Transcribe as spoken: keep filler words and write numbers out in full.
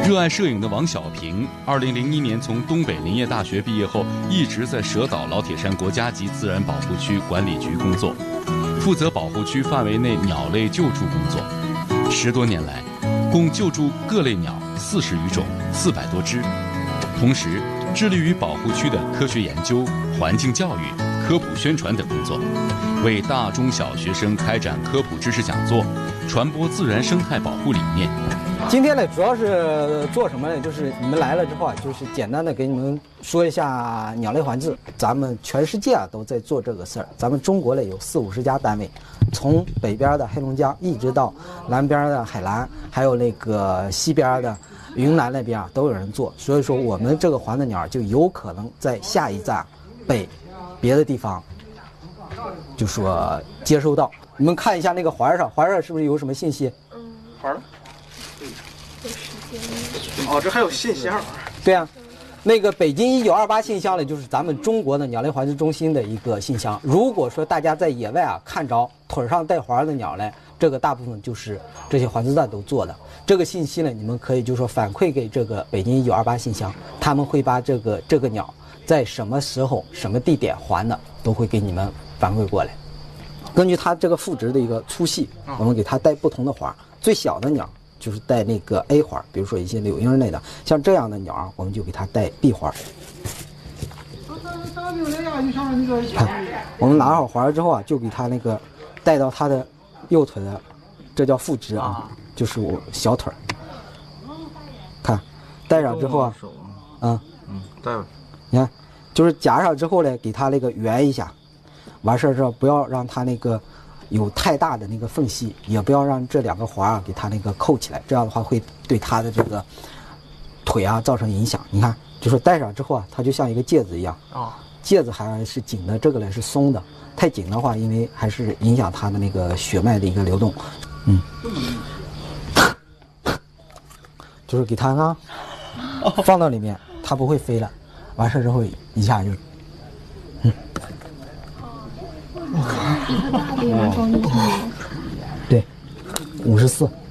热爱摄影的王小平，二零零一年从东北林业大学毕业后，一直在蛇岛老铁山国家级自然保护区管理局工作，负责保护区范围内鸟类救助工作。十多年来，共救助各类鸟四十余种，四百多只。同时，致力于保护区的科学研究、环境教育、科普宣传等工作，为大中小学生开展科普知识讲座，传播自然生态保护理念。 今天呢，主要是做什么呢？就是你们来了之后啊，就是简单的给你们说一下鸟类环境。咱们全世界啊都在做这个事儿，咱们中国呢有四五十家单位，从北边的黑龙江一直到南边的海南，还有那个西边的云南那边啊都有人做。所以说，我们这个环的鸟就有可能在下一站被别的地方就说接收到。你们看一下那个环上，环上是不是有什么信息？ 嗯， 环了。哦，这还有信箱。 对啊，那个北京一九二八信箱呢，就是咱们中国的鸟类环境中心的一个信箱。如果说大家在野外啊看着腿上带环的鸟呢，这个大部分就是这些环境站都做的。这个信息呢，你们可以就说反馈给这个北京一九二八信箱，他们会把这个这个鸟在什么时候、什么地点环的，都会给你们反馈过来。根据它这个腹直的一个粗细，我们给它带不同的环。最小的鸟就是带那个 A 环，比如说一些柳莺类的，像这样的鸟啊，我们就给它带 B 环。看，我们拿好环之后啊，就给它那个带到它的右腿的，这叫腹直啊，就是我小腿。看，带上之后啊，嗯嗯，带吧。 你看，就是夹上之后呢，给它那个圆一下，完事儿之后不要让它那个有太大的那个缝隙，也不要让这两个环啊给它那个扣起来，这样的话会对它的这个腿啊造成影响。你看，就是戴上之后啊，它就像一个戒指一样啊，戒指还是紧的，这个呢是松的，太紧的话，因为还是影响它的那个血脉的一个流动。嗯，就是给它呢放到里面，它不会飞了。完事之后一下就，嗯。对，五十四。